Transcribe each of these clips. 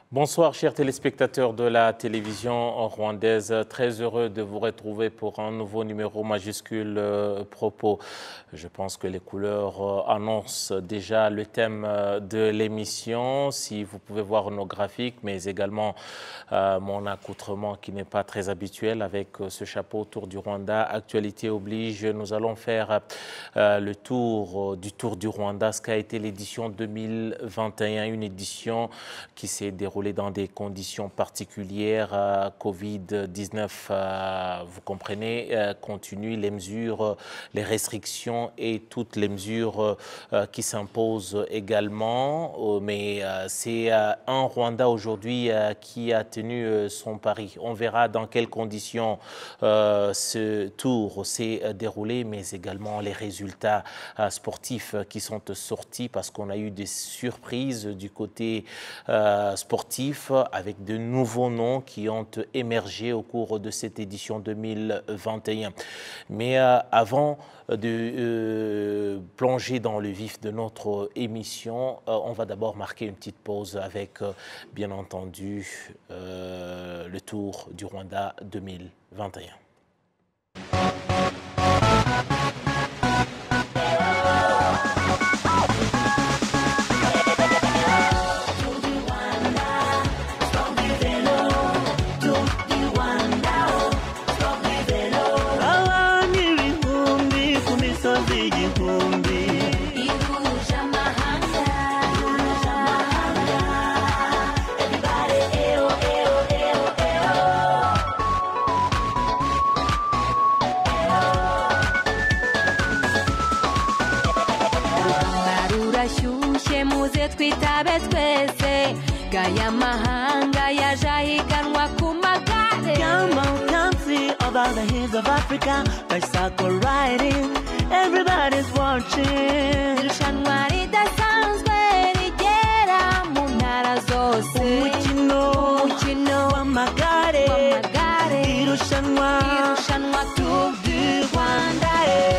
Bonsoir chers téléspectateurs de la télévision rwandaise, très heureux de vous retrouver pour un nouveau numéro majuscule propos. Je pense que les couleurs annoncent déjà le thème de l'émission. Si vous pouvez voir nos graphiques, mais également mon accoutrement qui n'est pas très habituel avec ce chapeau Tour du Rwanda, actualité oblige, nous allons faire le tour du Rwanda, ce qu'a été l'édition 2021, une édition qui s'est déroulée dans des conditions particulières. Covid-19, vous comprenez, continue les mesures, les restrictions et toutes les mesures qui s'imposent également. Mais c'est un Rwanda aujourd'hui qui a tenu son pari. On verra dans quelles conditions ce tour s'est déroulé, mais également les résultats sportifs qui sont sortis parce qu'on a eu des surprises du côté sportif avec de nouveaux noms qui ont émergé au cours de cette édition 2021. Mais avant de plonger dans le vif de notre émission, on va d'abord marquer une petite pause avec, bien entendu, le Tour du Rwanda 2021. The hills of Africa, bicycle riding, everybody's watching. Irushanwa ridasanzwe rigera mu ntara zose. Umukino w'amagare, irushanwa Tour du Rwanda.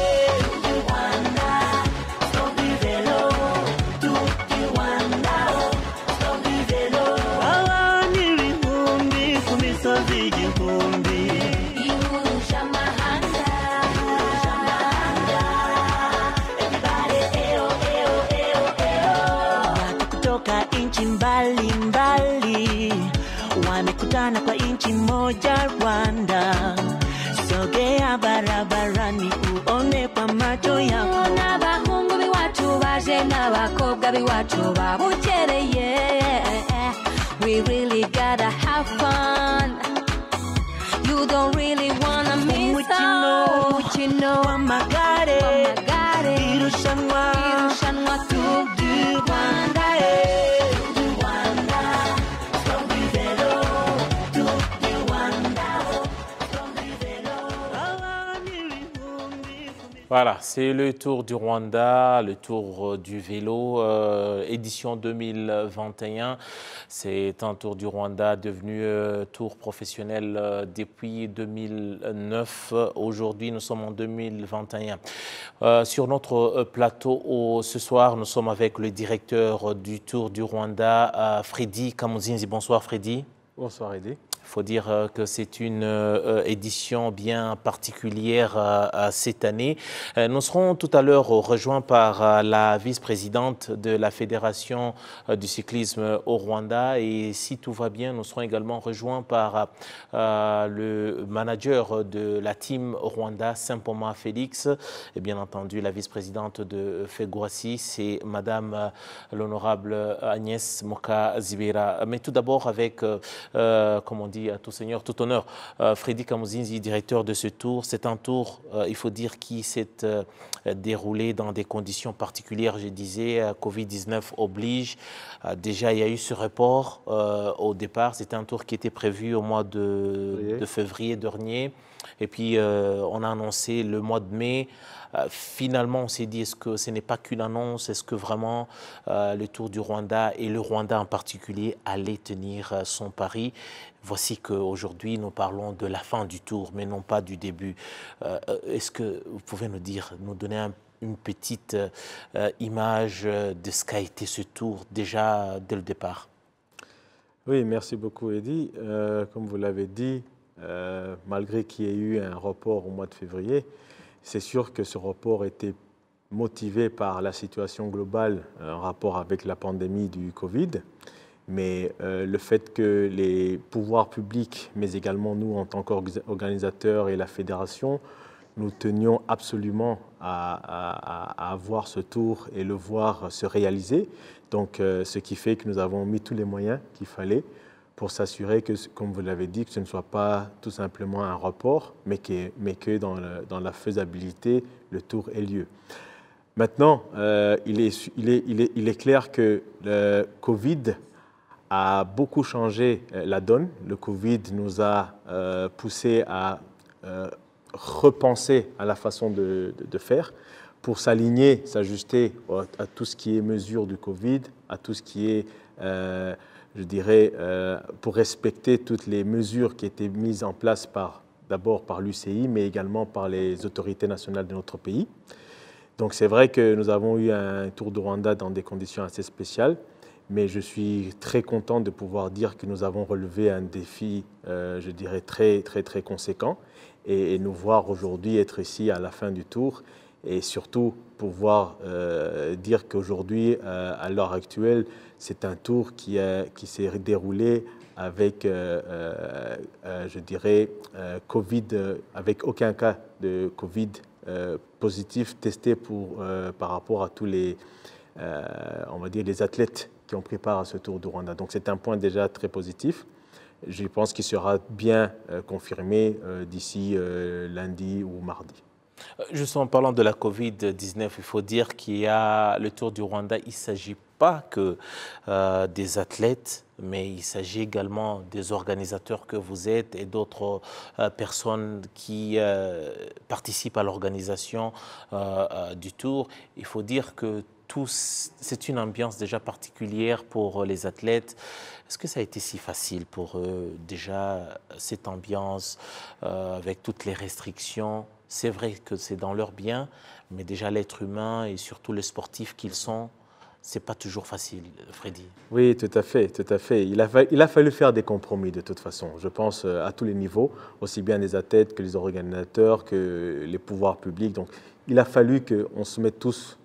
Mbali wamekutana kwa nchi moja Rwanda, sogea barabarani uone kwa macho yako. N'abahungu biwacu baje n'abakobwa biwacu babukereye. We really gotta have fun. You don't really wanna miss out. Umukino w'amagare, irushanwa Tour du Rwanda. Voilà, c'est le Tour du Rwanda, le Tour du vélo, édition 2021. C'est un Tour du Rwanda devenu tour professionnel depuis 2009. Aujourd'hui, nous sommes en 2021. Sur notre plateau ce soir, nous sommes avec le directeur du Tour du Rwanda, Freddy Kamuzinzi. Bonsoir Freddy. Bonsoir Eddy. Il faut dire que c'est une édition bien particulière cette année. Nous serons tout à l'heure rejoints par la vice-présidente de la Fédération du cyclisme au Rwanda et si tout va bien, nous serons également rejoints par le manager de la team Rwanda, Saint-Poma Félix, et bien entendu la vice-présidente de Fegwasi, c'est Madame l'honorable Agnès Moka Zibera. Mais tout d'abord avec, comme on dit, à tout seigneur, tout honneur. Freddy Kamuzinzi, directeur de ce tour. C'est un tour, il faut dire, qui s'est déroulé dans des conditions particulières. Je disais, Covid-19 oblige. Déjà, il y a eu ce report au départ. C'était un tour qui était prévu au mois de février dernier. Et puis, on a annoncé le mois de mai. Finalement, on s'est dit, est-ce que ce n'est pas qu'une annonce? Est-ce que vraiment le Tour du Rwanda et le Rwanda en particulier allaient tenir son pari? Voici qu'aujourd'hui, nous parlons de la fin du Tour, mais non pas du début. Est-ce que vous pouvez nous dire, nous donner une petite image de ce qu'a été ce Tour déjà dès le départ? Oui, merci beaucoup, Eddy. Comme vous l'avez dit, malgré qu'il y ait eu un report au mois de février, c'est sûr que ce report était motivé par la situation globale en rapport avec la pandémie du Covid. Mais le fait que les pouvoirs publics, mais également nous en tant qu'organisateurs et la fédération, nous tenions absolument à voir ce tour et le voir se réaliser. Donc, ce qui fait que nous avons mis tous les moyens qu'il fallait pour s'assurer que, comme vous l'avez dit, que ce ne soit pas tout simplement un report, mais que dans la faisabilité, le tour ait lieu. Maintenant, il est clair que le Covid a beaucoup changé la donne. Le Covid nous a poussé à repenser à la façon de faire pour s'aligner, s'ajuster à tout ce qui est mesure du Covid, à tout ce qui est, je dirais, pour respecter toutes les mesures qui étaient mises en place d'abord par l'UCI, mais également par les autorités nationales de notre pays. Donc c'est vrai que nous avons eu un Tour du Rwanda dans des conditions assez spéciales, mais je suis très content de pouvoir dire que nous avons relevé un défi, je dirais, très, très, très conséquent, et nous voir aujourd'hui être ici à la fin du Tour, et surtout pouvoir dire qu'aujourd'hui, à l'heure actuelle, c'est un Tour qui s'est déroulé avec, je dirais, Covid, avec aucun cas de Covid positif testé par rapport à tous les, on va dire, les athlètes qui ont pris part à ce Tour du Rwanda. Donc c'est un point déjà très positif. Je pense qu'il sera bien confirmé d'ici lundi ou mardi. Juste en parlant de la Covid-19, il faut dire qu'il y a le Tour du Rwanda, il ne s'agit pas que des athlètes, mais il s'agit également des organisateurs que vous êtes et d'autres personnes qui participent à l'organisation du Tour. Il faut dire que c'est une ambiance déjà particulière pour les athlètes. Est-ce que ça a été si facile pour eux, déjà, cette ambiance avec toutes les restrictions? C'est vrai que c'est dans leur bien, mais déjà l'être humain et surtout les sportifs qu'ils sont, c'est pas toujours facile, Freddy. Oui, tout à fait, tout à fait. Il a fallu faire des compromis de toute façon. Je pense à tous les niveaux, aussi bien les athlètes que les organisateurs, que les pouvoirs publics. Donc, il a fallu qu'on se mette tous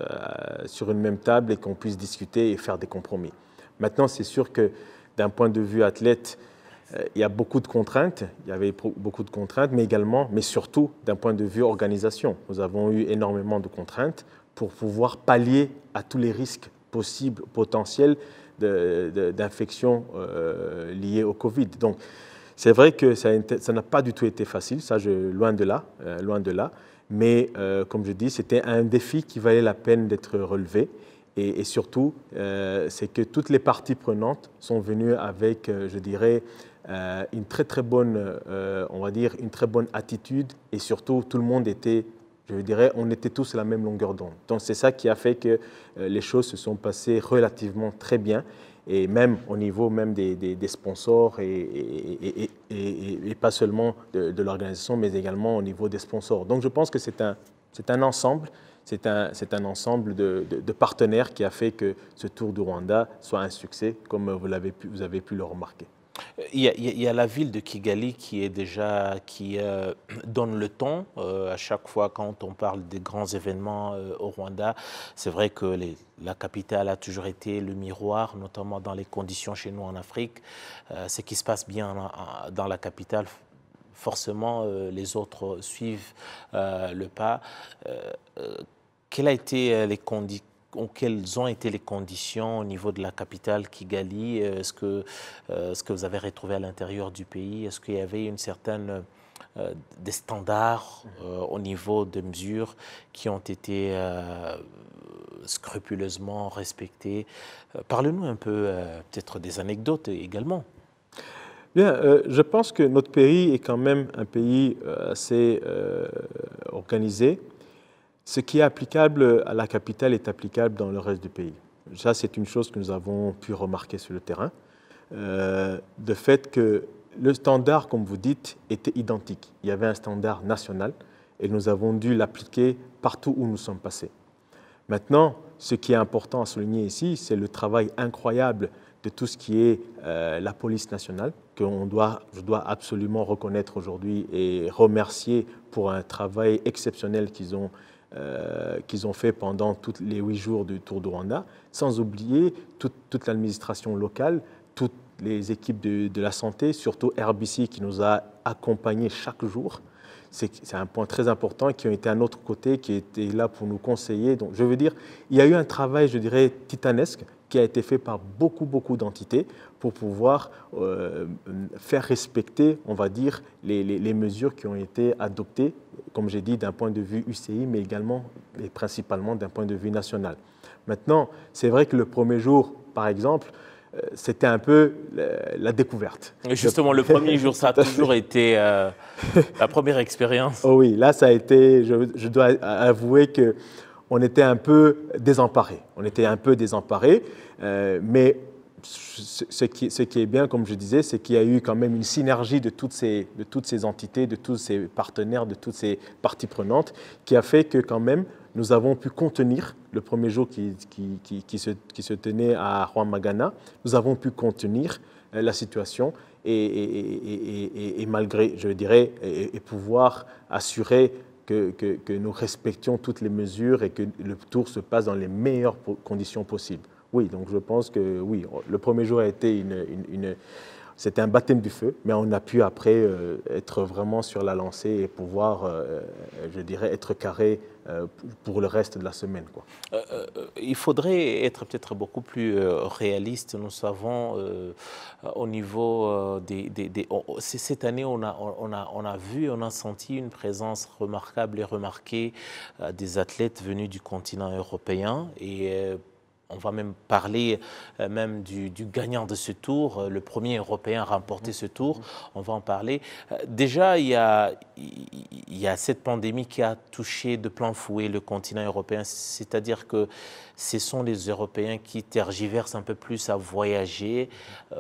sur une même table et qu'on puisse discuter et faire des compromis. Maintenant, c'est sûr que d'un point de vue athlète, il y a beaucoup de contraintes, il y avait beaucoup de contraintes, mais également, mais surtout d'un point de vue organisation. Nous avons eu énormément de contraintes pour pouvoir pallier à tous les risques possibles, potentiels d'infection liées au Covid. Donc, c'est vrai que ça n'a pas du tout été facile, ça, loin de là, loin de là. Mais comme je dis, c'était un défi qui valait la peine d'être relevé. Et surtout, c'est que toutes les parties prenantes sont venues avec, je dirais, une très très bonne, on va dire, une très bonne attitude. Et surtout, tout le monde était, je dirais, on était tous à la même longueur d'onde. Donc c'est ça qui a fait que les choses se sont passées relativement très bien. Et même au niveau même des sponsors et pas seulement de l'organisation, mais également au niveau des sponsors. Donc je pense que c'est un ensemble. C'est un ensemble de partenaires qui a fait que ce Tour du Rwanda soit un succès, comme vous avez pu le remarquer. Il y a la ville de Kigali qui donne le ton à chaque fois quand on parle des grands événements au Rwanda. C'est vrai que la capitale a toujours été le miroir, notamment dans les conditions chez nous en Afrique. Ce qui se passe bien dans la capitale, forcément, les autres suivent le pas. Quelles ont été les conditions au niveau de la capitale Kigali? Est-ce que vous avez retrouvé à l'intérieur du pays? Est-ce qu'il y avait une certaine des standards au niveau des mesures qui ont été scrupuleusement respectées? Parlez-nous un peu peut-être des anecdotes également. Bien, je pense que notre pays est quand même un pays assez organisé. Ce qui est applicable à la capitale est applicable dans le reste du pays. Ça, c'est une chose que nous avons pu remarquer sur le terrain. De fait que le standard, comme vous dites, était identique. Il y avait un standard national et nous avons dû l'appliquer partout où nous sommes passés. Maintenant, ce qui est important à souligner ici, c'est le travail incroyable de tout ce qui est la police nationale, que je dois absolument reconnaître aujourd'hui et remercier pour un travail exceptionnel qu'ils ont fait pendant tous les 8 jours du Tour du Rwanda, sans oublier toute l'administration locale, toutes les équipes de la santé, surtout RBC qui nous a accompagnés chaque jour. C'est un point très important, qui ont été à notre côté, qui étaient là pour nous conseiller. Donc, je veux dire, il y a eu un travail, je dirais, titanesque, qui a été fait par beaucoup d'entités pour pouvoir faire respecter, on va dire, les mesures qui ont été adoptées, comme j'ai dit, d'un point de vue UCI, mais également et principalement d'un point de vue national. Maintenant, c'est vrai que le premier jour, par exemple, c'était un peu la découverte. Justement, le premier jour, ça a toujours été la première expérience. Oh oui, là, ça a été, je dois avouer qu'on était un peu désemparés. Mais ce qui est bien, comme je disais, c'est qu'il y a eu quand même une synergie de toutes ces entités, de tous ces partenaires, de toutes ces parties prenantes, qui a fait que quand même, nous avons pu contenir le premier jour qui se tenait à Rwamagana. Nous avons pu contenir la situation et malgré, je dirais, et pouvoir assurer que nous respections toutes les mesures et que le tour se passe dans les meilleures conditions possibles. Oui, donc je pense que oui, le premier jour a été c'était un baptême du feu, mais on a pu après être vraiment sur la lancée et pouvoir, je dirais, être carré pour le reste de la semaine, quoi. Il faudrait être peut-être beaucoup plus réaliste. Nous savons au niveau cette année, on a vu, on a senti une présence remarquable et remarquée des athlètes venus du continent européen et on va même parler même du gagnant de ce tour, le premier Européen à remporter ce tour. On va en parler. Déjà, il y a cette pandémie qui a touché de plein fouet le continent européen. C'est-à-dire que ce sont les Européens qui tergiversent un peu plus à voyager.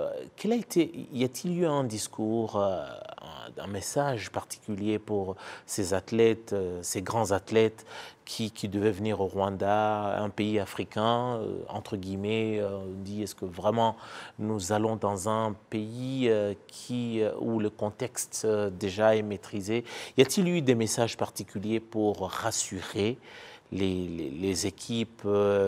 Y a-t-il eu un discours, un message particulier pour ces athlètes, ces grands athlètes qui devaient venir au Rwanda, un pays africain, entre guillemets, on dit, est-ce que vraiment nous allons dans un pays où le contexte déjà est maîtrisé? Y a-t-il eu des messages particuliers pour rassurer les équipes,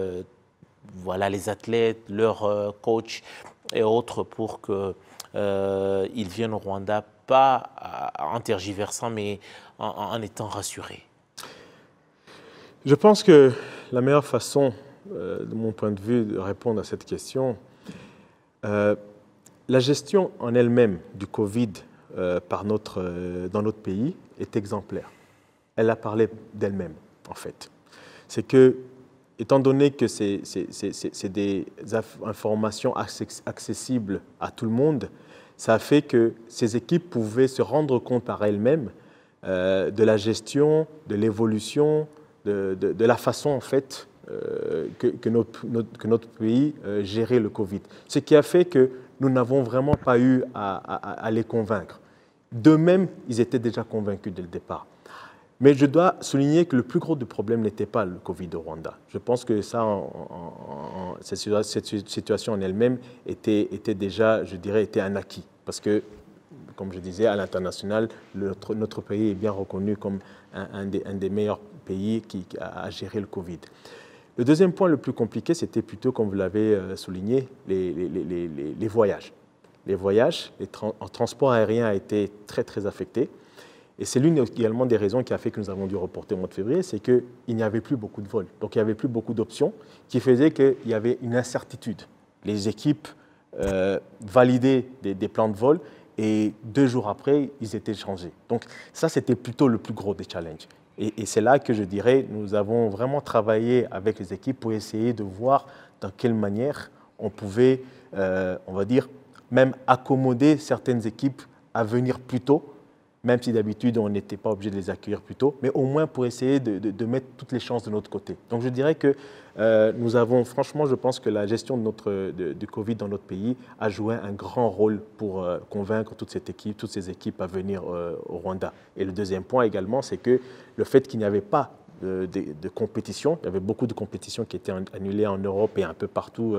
voilà, les athlètes, leurs coachs et autres pour qu'ils viennent au Rwanda, pas en tergiversant, mais en étant rassurés? Je pense que la meilleure façon, de mon point de vue, de répondre à cette question, la gestion en elle-même du Covid dans notre pays est exemplaire. Elle a parlé d'elle-même, en fait. C'est que, étant donné que c'est des informations accessibles à tout le monde, ça a fait que ces équipes pouvaient se rendre compte par elles-mêmes de la gestion, de l'évolution, de la façon en fait que notre pays gérait le Covid. Ce qui a fait que nous n'avons vraiment pas eu à les convaincre. D'eux-mêmes, ils étaient déjà convaincus dès le départ. Mais je dois souligner que le plus gros du problème n'était pas le Covid au Rwanda. Je pense que ça, cette situation en elle-même était déjà, je dirais, était un acquis. Parce que, comme je disais, à l'international, notre pays est bien reconnu comme un des meilleurs pays qui a géré le Covid. Le deuxième point le plus compliqué, c'était plutôt, comme vous l'avez souligné, les voyages. Les voyages, le transport aérien a été très affecté. Et c'est l'une également des raisons qui a fait que nous avons dû reporter au mois de février, c'est qu'il n'y avait plus beaucoup de vols. Donc il n'y avait plus beaucoup d'options, qui faisaient qu'il y avait une incertitude. Les équipes validaient des plans de vol et 2 jours après, ils étaient changés. Donc ça, c'était plutôt le plus gros des challenges. Et c'est là que je dirais, nous avons vraiment travaillé avec les équipes pour essayer de voir dans quelle manière on pouvait, on va dire, même accommoder certaines équipes à venir plus tôt, même si d'habitude on n'était pas obligé de les accueillir plus tôt, mais au moins pour essayer de mettre toutes les chances de notre côté. Donc je dirais que nous avons, franchement, je pense que la gestion du Covid dans notre pays a joué un grand rôle pour convaincre toutes ces équipes à venir au Rwanda. Et le deuxième point également, c'est que le fait qu'il n'y avait pas de compétitions. Il y avait beaucoup de compétitions qui étaient annulées en Europe et un peu partout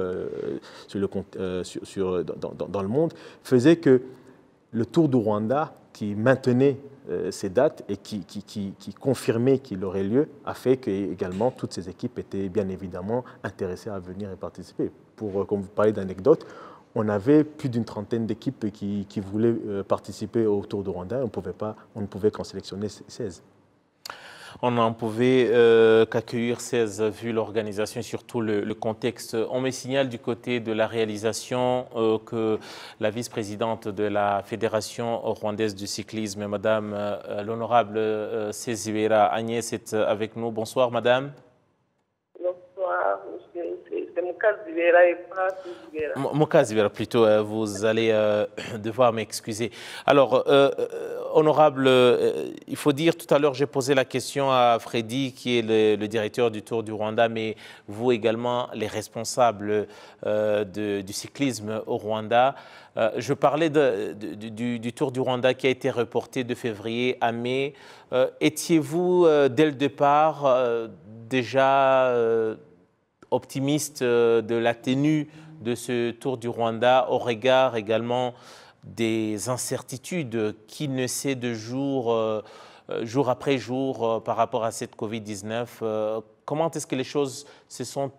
dans le monde, faisait que le Tour du Rwanda, qui maintenait ces dates et qui confirmait qu'il aurait lieu, a fait que également toutes ces équipes étaient bien évidemment intéressées à venir et participer. Comme vous parlez d'anecdotes, on avait plus d'une trentaine d'équipes qui voulaient participer au Tour du Rwanda. On ne pouvait qu'en sélectionner 16. On n'en pouvait qu'accueillir 16 vu l'organisation et surtout le contexte. On me signale du côté de la réalisation que la vice-présidente de la Fédération rwandaise du cyclisme, Madame l'honorable Sezibera Agnès, est avec nous. Bonsoir, Madame. Bonsoir, monsieur. C'est Mukazibera et pas Sezibera. Mukazibera, plutôt, vous allez devoir m'excuser. Alors, honorable, il faut dire, tout à l'heure, j'ai posé la question à Freddy, qui est le directeur du Tour du Rwanda, mais vous également, les responsables du cyclisme au Rwanda. Je parlais du Tour du Rwanda qui a été reporté de février à mai. Étiez-vous, dès le départ, déjà optimiste de la tenue de ce Tour du Rwanda au regard également des incertitudes qui naissaient de jour après jour par rapport à cette Covid-19. Comment est-ce que les choses se sont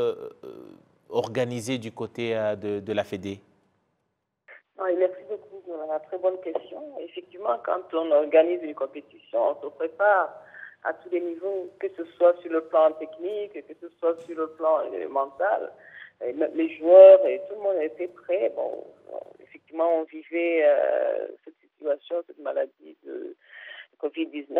organisées du côté de la Fédé? Merci beaucoup de la très bonne question. Effectivement, quand on organise une compétition, on se prépare à tous les niveaux, que ce soit sur le plan technique, que ce soit sur le plan mental. Et les joueurs et tout le monde était prêt. Bon, effectivement, on vivait cette situation, cette maladie de Covid-19.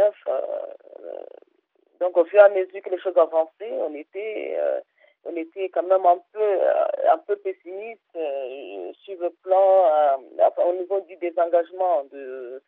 Donc, au fur et à mesure que les choses avançaient, on était quand même un peu pessimiste sur le plan, au niveau du désengagement de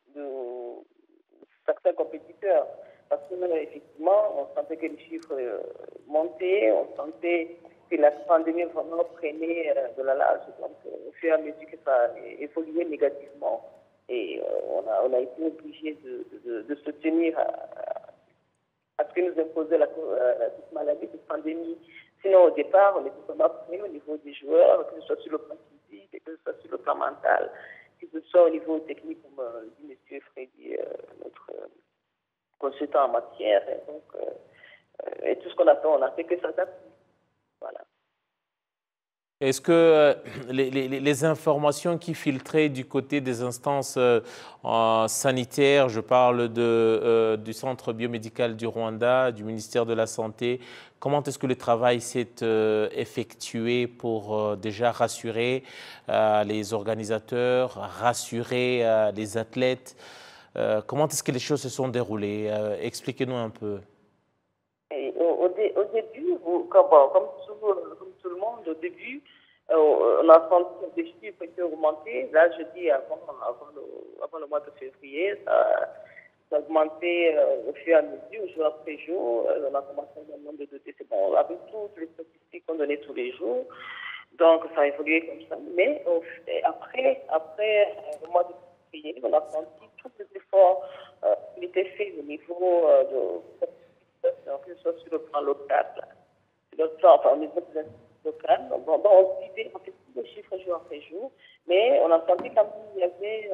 certains compétiteurs. Parce que, effectivement, on sentait que les chiffres montaient, on sentait que la pandémie vraiment prenait de la large. Donc, au fur et à mesure que ça évoluait négativement, et on a été obligé de se tenir à ce que nous imposait cette maladie, cette pandémie. Sinon, au départ, on était vraiment prêts au niveau des joueurs, que ce soit sur le plan physique, que ce soit sur le plan mental, que ce soit au niveau technique, comme dit M. Freddy, notre consultant en matière. Et, donc, et tout ce qu'on a fait, on a fait que s'adapter. Voilà. Est-ce que les informations qui filtraient du côté des instances sanitaires, je parle du Centre biomédical du Rwanda, du ministère de la Santé, comment est-ce que le travail s'est effectué pour déjà rassurer les organisateurs, rassurer les athlètes? Comment est-ce que les choses se sont déroulées? Expliquez-nous un peu. Et au début, comme tout le monde, au début, on a senti des chiffres qui augmentaient. Là, je dis avant le mois de février, ça augmentait au fur et à mesure, jour après jour. On a commencé à nombre de décès. Bon, avec toutes les statistiques qu'on donnait tous les jours. Donc, ça a évolué comme ça. Mais après le mois de février, on a senti tous les efforts qui étaient faits au niveau que ce soit sur le plan local, au niveau des institutions locales. Bon, on suivait en fait tous les chiffres jour après jour, mais on a senti quand même qu'il y avait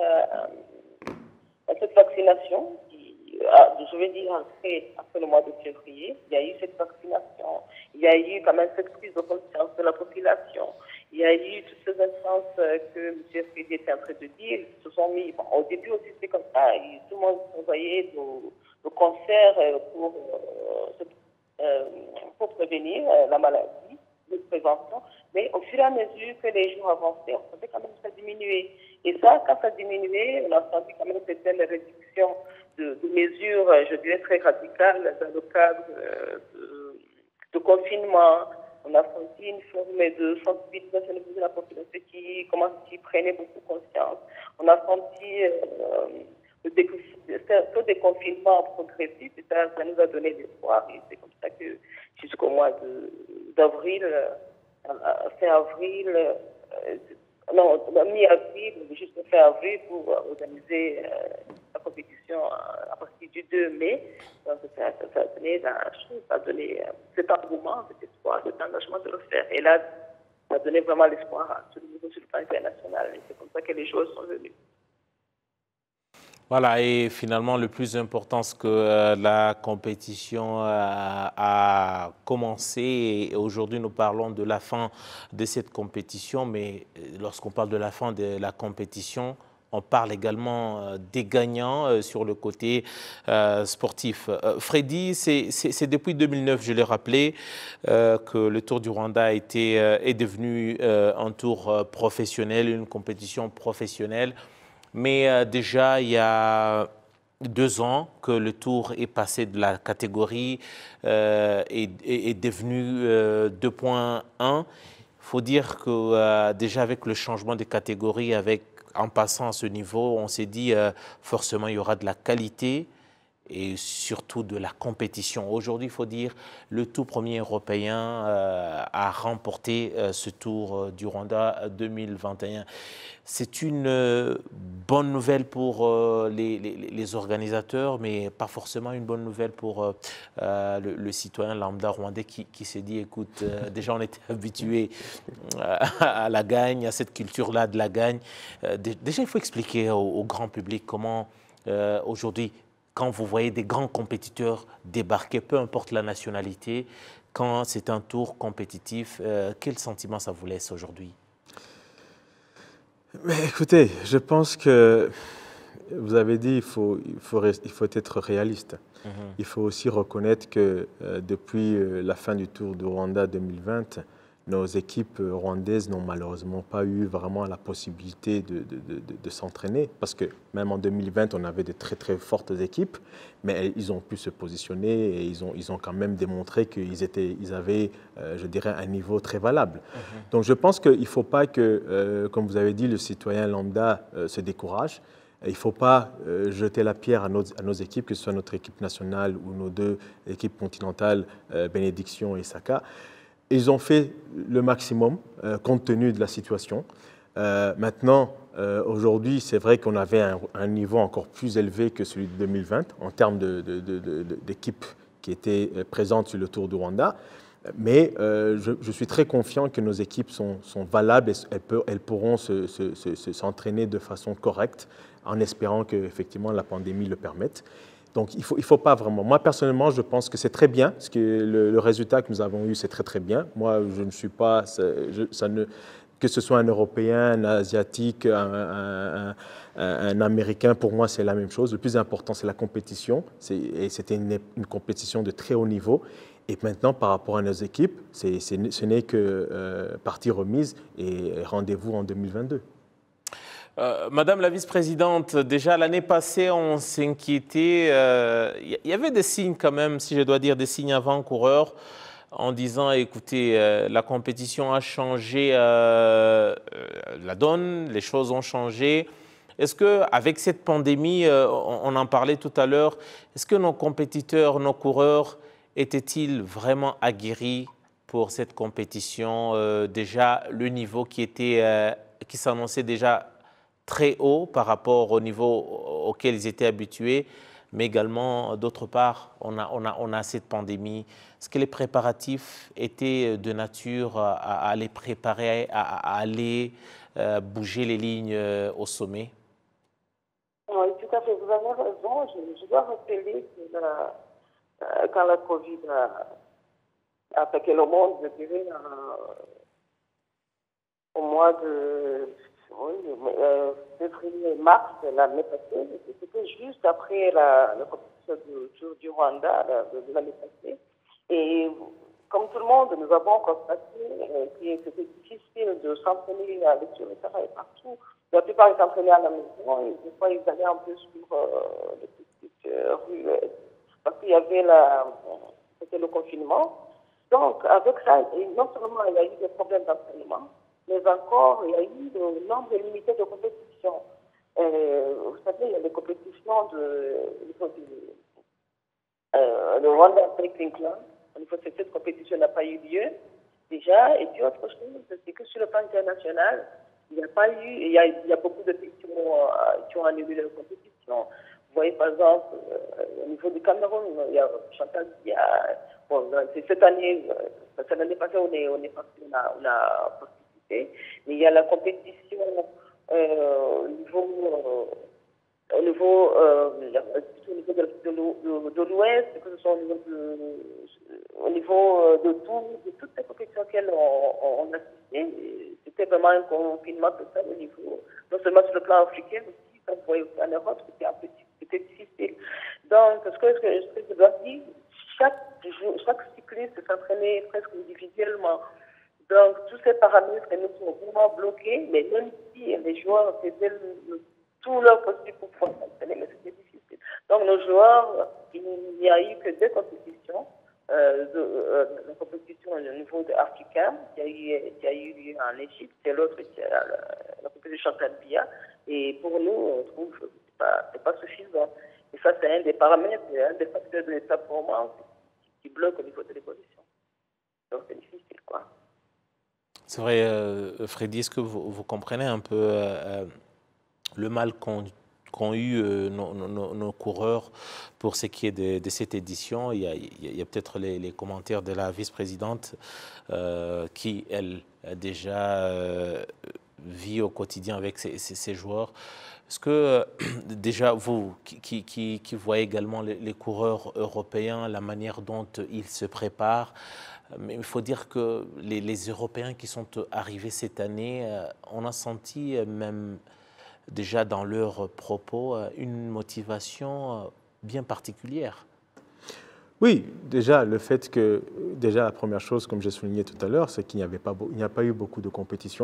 cette vaccination je veux dire après le mois de février, il y a eu cette vaccination, il y a eu quand même cette prise de conscience de la population, il y a eu toutes ces instances que M. Freddy était en train de dire, ils se sont mis, au début aussi c'était comme ça, tout le monde envoyait nos concerts pour prévenir la maladie, de prévention, mais au fur et à mesure que les jours avançaient, on sentait quand même que ça diminuait. Et ça, quand ça diminuait, on a senti quand même certaines réductions de mesures, je dirais, très radicales dans le cadre de confinement. On a senti une forme de sensibilisation de la population qui prenait beaucoup conscience. On a senti ce déconfinement progressif, et ça nous a donné de l'espoir. Et c'est comme ça que jusqu'au mois d'avril, fin avril, mi-avril, juste fin avril, pour organiser la compétition à partir du 2 mai. Donc, ça a donné cet engouement, cet espoir, cet engagement de le faire. Et là, ça a donné vraiment l'espoir à tout le niveau sur le plan international. Et c'est comme ça que les joueurs sont venus. Voilà, et finalement, le plus important, c'est que la compétition a commencé. Et aujourd'hui, nous parlons de la fin de cette compétition. Mais lorsqu'on parle de la fin de la compétition, on parle également des gagnants sur le côté sportif. Freddy, c'est depuis 2009, je l'ai rappelé, que le Tour du Rwanda est devenu un tour professionnel, une compétition professionnelle. Mais déjà, il y a 2 ans que le Tour est passé de la catégorie est devenu 2.1. Il faut dire que déjà avec le changement de catégorie, en passant à ce niveau, on s'est dit forcément il y aura de la qualité et surtout de la compétition. Aujourd'hui, il faut dire le tout premier européen a remporté ce Tour du Rwanda 2021. C'est une bonne nouvelle pour les organisateurs, mais pas forcément une bonne nouvelle pour le citoyen lambda rwandais qui s'est dit, écoute, déjà on était habitué à la gagne, à cette culture-là de la gagne. Déjà, il faut expliquer au grand public comment aujourd'hui, quand vous voyez des grands compétiteurs débarquer, peu importe la nationalité, quand c'est un tour compétitif, quel sentiment ça vous laisse aujourd'hui? Mais écoutez, je pense que vous avez dit il faut être réaliste. Il faut aussi reconnaître que depuis la fin du Tour du Rwanda 2020, nos équipes rwandaises n'ont malheureusement pas eu vraiment la possibilité de s'entraîner parce que même en 2020, on avait de très très fortes équipes, mais ils ont pu se positionner et ils ont quand même démontré qu'ils avaient, je dirais, un niveau très valable. Donc je pense qu'il ne faut pas que, comme vous avez dit, le citoyen lambda se décourage. Il ne faut pas jeter la pierre à nos équipes, que ce soit notre équipe nationale ou nos 2 équipes continentales, Bénédiction et Saka. Ils ont fait le maximum compte tenu de la situation. Maintenant, aujourd'hui, c'est vrai qu'on avait un niveau encore plus élevé que celui de 2020 en termes d'équipes qui étaient présentes sur le Tour du Rwanda. Mais je suis très confiant que nos équipes sont valables et elles pourront s'entraîner de façon correcte en espérant que effectivement la pandémie le permette. Donc, il faut pas vraiment. Moi, personnellement, je pense que c'est très bien, parce que le résultat que nous avons eu, c'est très, très bien. Moi, je ne suis pas... que ce soit un Européen, un Asiatique, un Américain, pour moi, c'est la même chose. Le plus important, c'est la compétition. Et c'était une compétition de très haut niveau. Et maintenant, par rapport à nos équipes, ce n'est que partie remise et rendez-vous en 2022. Madame la vice-présidente, déjà l'année passée, on s'inquiétait. Il y avait des signes quand même, si je dois dire, des signes avant-coureurs en disant, écoutez, la compétition a changé la donne, les choses ont changé. Est-ce qu'avec cette pandémie, on en parlait tout à l'heure, est-ce que nos compétiteurs, nos coureurs étaient-ils vraiment aguerris pour cette compétition? Déjà, le niveau qui s'annonçait déjà très haut par rapport au niveau auquel ils étaient habitués, mais également, d'autre part, on a cette pandémie. Est-ce que les préparatifs étaient de nature à les préparer, à aller bouger les lignes au sommet? Oui, tout à fait, vous avez raison. Je dois rappeler que quand la Covid a attaqué le monde, je dirais, au mois de février-mars l'année passée, c'était juste après la compétition du Rwanda de l'année passée. Et comme tout le monde, nous avons constaté que c'était difficile de s'entraîner sur le terrain et partout. La plupart, ils s'entraînaient à la maison et des fois, ils allaient un peu sur les petites rues parce qu'il y avait c'était le confinement. Donc, avec ça, non seulement il y a eu des problèmes d'entraînement, mais encore, il y a eu le nombre limité de compétitions. Vous savez, il y a des compétitions le Rwanda Cycling Club. Au niveau de cette compétition n'a pas eu lieu déjà. Et puis, autre chose, c'est que sur le plan international, il n'y a pas eu, il y a beaucoup de pays qui ont annulé leur compétition. Vous voyez, par exemple, au niveau du Cameroun, il y a Chantal Biya. Bon, c'est cette année, c'est l'année passée, on est parti, on a participé. Mais il y a la compétition au niveau de l'Ouest, que ce soit au niveau de toutes les compétitions auxquelles on assistait. C'était vraiment un confinement total au niveau, non seulement sur le plan africain, aussi, comme vous voyez en Europe, c'était difficile. Donc, ce que je dois dire, chaque cycliste s'entraînait presque individuellement. Donc, tous ces paramètres nous sont vraiment bloqués, mais même si les joueurs faisaient tout leur possible pour pouvoir s'entraîner, mais c'était difficile. Donc, nos joueurs, il n'y a eu que 2 compétitions. La compétition au niveau africain, qui a eu lieu en Égypte, et l'autre, c'est la compétition Chantal Biya. Et pour nous, on trouve que c'est pas suffisant. Et ça, c'est un des paramètres, un des facteurs de l'état performance qui bloque au niveau de l'évolution. Donc, c'est difficile, quoi. C'est vrai, Freddy, est-ce que vous comprenez un peu le mal qu'ont eu nos coureurs pour ce qui est de cette édition? Il y a peut-être les commentaires de la vice-présidente qui, elle, a déjà vit au quotidien avec ses joueurs. Est-ce que déjà vous, qui voyez également les coureurs européens, la manière dont ils se préparent, mais il faut dire que les Européens qui sont arrivés cette année, on a senti même déjà dans leurs propos une motivation bien particulière. Oui, déjà, le fait que, la première chose, comme j'ai souligné tout à l'heure, c'est qu'il n'y a pas eu beaucoup de compétition.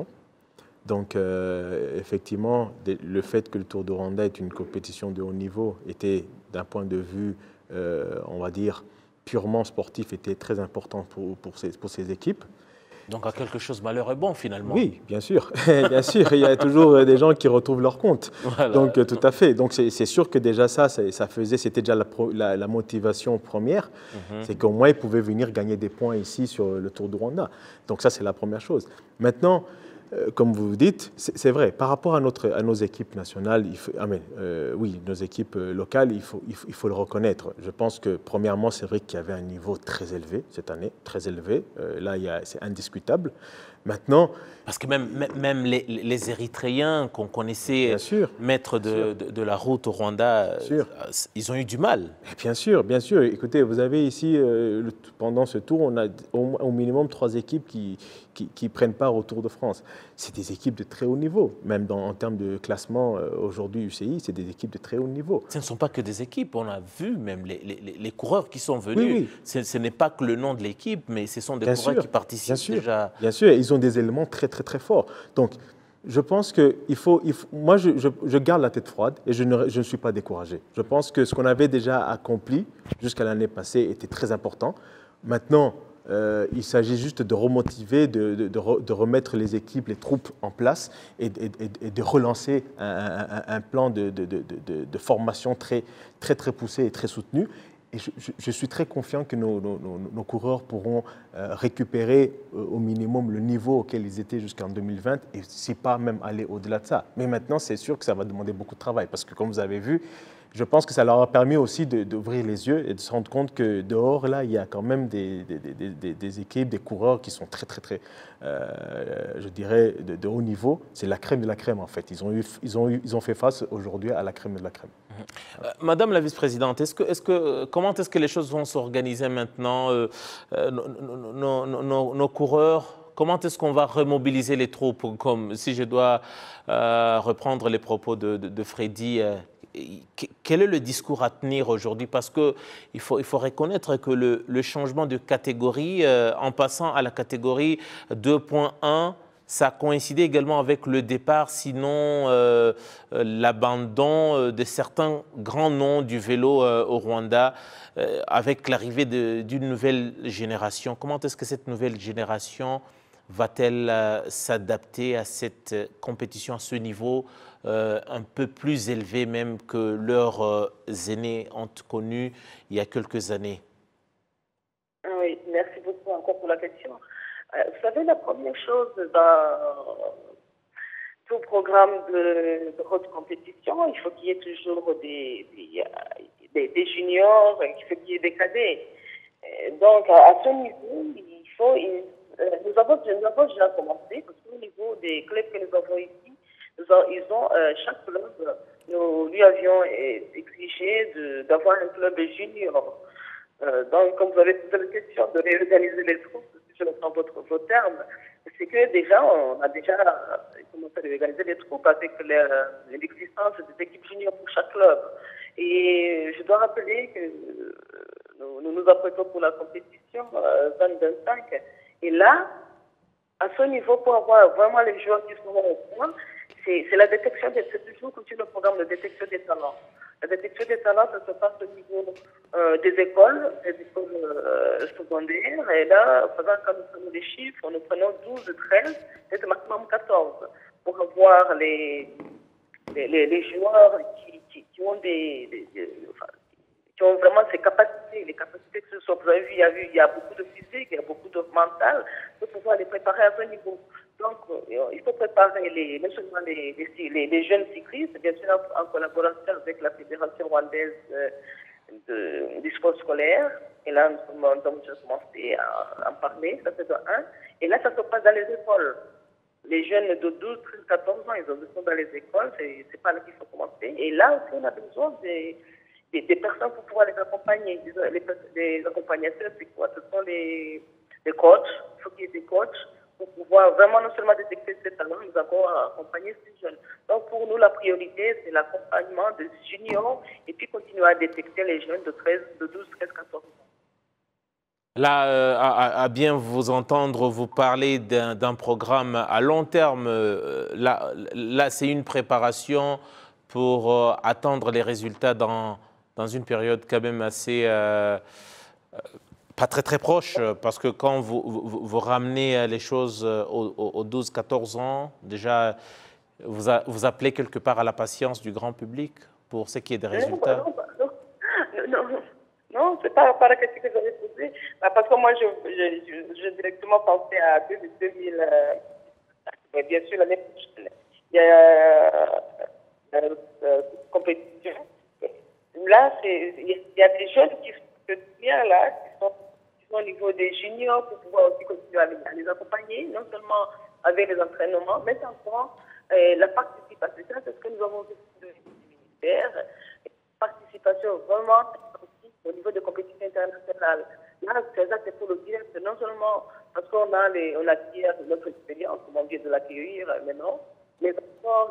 Donc, effectivement, le fait que le Tour du Rwanda est une compétition de haut niveau était, d'un point de vue, on va dire, purement sportif, était très important pour ces équipes. Donc, à quelque chose malheur est bon, finalement. Oui, bien sûr. Bien sûr, il y a toujours des gens qui retrouvent leur compte. Voilà. Donc, tout à fait. Donc, c'est sûr que déjà c'était déjà la motivation première. C'est qu'au moins, ils pouvaient venir gagner des points ici sur le Tour du Rwanda. Donc, ça, c'est la première chose. Maintenant, comme vous dites, c'est vrai, par rapport à nos équipes nationales, oui, nos équipes locales, il faut le reconnaître. Je pense que, premièrement, c'est vrai qu'il y avait un niveau très élevé cette année, très élevé. Là, c'est indiscutable. Maintenant... Parce que même les Érythréens qu'on connaissait mettre de la route au Rwanda, ils ont eu du mal. Bien sûr, bien sûr. Écoutez, vous avez ici, pendant ce tour, on a au minimum 3 équipes qui prennent part au Tour de France. C'est des équipes de très haut niveau. Même en termes de classement, aujourd'hui, UCI, c'est des équipes de très haut niveau. Ce ne sont pas que des équipes. On a vu même les coureurs qui sont venus. Oui. Ce n'est pas que le nom de l'équipe, mais ce sont des coureurs qui participent déjà. Bien sûr, ils ont des éléments très, très, très forts. Donc, je pense que moi, je garde la tête froide et je ne suis pas découragé. Je pense que ce qu'on avait déjà accompli jusqu'à l'année passée était très important. Maintenant, il s'agit juste de remotiver, de remettre les équipes, les troupes en place et de relancer un plan de formation très, très, très poussé et très soutenu. Et je suis très confiant que nos coureurs pourront récupérer au minimum le niveau auquel ils étaient jusqu'en 2020 et si pas même aller au-delà de ça. Mais maintenant, c'est sûr que ça va demander beaucoup de travail parce que, comme vous avez vu, je pense que ça leur a permis aussi d'ouvrir les yeux et de se rendre compte que dehors, là, il y a quand même des équipes, des coureurs qui sont très, très, très, je dirais, de haut niveau. C'est la crème de la crème, en fait. Ils ont fait face aujourd'hui à la crème de la crème. Madame la vice-présidente, comment est-ce que les choses vont s'organiser maintenant? Nos coureurs, comment est-ce qu'on va remobiliser les troupes? Comme si je dois reprendre les propos de Freddy, quel est le discours à tenir aujourd'hui? Parce qu'il faut reconnaître que le changement de catégorie, en passant à la catégorie 2.1, ça a coïncidé également avec le départ, sinon l'abandon de certains grands noms du vélo au Rwanda, avec l'arrivée d'une nouvelle génération. Comment est-ce que cette nouvelle génération va-t-elle s'adapter à cette compétition, à ce niveau un peu plus élevé même que leurs aînés ont connu il y a quelques années? Oui, merci beaucoup encore pour la question. Vous savez, la première chose tout programme de haute compétition, il faut qu'il y ait toujours des juniors, il faut qu'il y ait des cadets. Donc, à ce niveau, nous avons déjà commencé, parce qu'au niveau des clubs que nous avons ici, chaque club, nous lui avions exigé d'avoir un club junior. Donc, comme vous avez posé la question de réorganiser les troupes, si je reprends vos termes, c'est que déjà, on a déjà commencé à réorganiser les troupes avec l'existence des équipes juniors pour chaque club. Et je dois rappeler que nous nous apprêtons pour la compétition 2025. Et là, à ce niveau, pour avoir vraiment les joueurs qui sont au point, c'est la détection, c'est toujours continue le programme de détection des talents. La détection des talents, ça se passe au niveau des écoles secondaires. Et là, quand nous prenons des chiffres, nous prenons 12, 13, peut-être maximum 14, pour avoir les joueurs qui ont qui ont vraiment ces capacités, les capacités que ce soit, vous avez vu, il y a beaucoup de physique, il y a beaucoup de mental, pour pouvoir les préparer à ce niveau. Donc, il faut préparer non seulement les jeunes cyclistes, bien sûr en collaboration avec la Fédération rwandaise du sport scolaire. Et là, nous avons déjà commencé à en parler, ça c'est de 1. Et là, ça se passe dans les écoles. Les jeunes de 12, 13, 14 ans, ils ont besoin dans les écoles, c'est pas là qu'il faut commencer. Et là aussi, on a besoin des personnes pour pouvoir les accompagner. Les accompagnateurs, c'est quoi? Ce sont les coachs. Il faut qu'il y ait des coachs pour pouvoir vraiment non seulement détecter ces talents, mais encore accompagner ces jeunes. Donc pour nous, la priorité, c'est l'accompagnement des juniors et puis continuer à détecter les jeunes de 12, 13, 14 ans. Là, à bien vous entendre, vous parlez d'un programme à long terme. Là c'est une préparation pour attendre les résultats dans une période quand même assez pas très proche, parce que quand vous ramenez les choses aux 12-14 ans, déjà vous appelez quelque part à la patience du grand public pour ce qui est des résultats. Non, c'est pas la question que j'avais posée, parce que moi je directement pensé à 2000, bien sûr l'année prochaine. Il y a compétition. Là, il y a des jeunes qui se tiennent là, qui sont au niveau des juniors pour pouvoir aussi continuer à les accompagner, non seulement avec les entraînements, mais encore la participation. C'est ce que nous avons vu de militaire. Participation vraiment au niveau des compétitions internationales. Là, c'est pour le dire, c'est non seulement parce qu'on acquiert notre expérience, comme on vient de l'acquérir maintenant, mais encore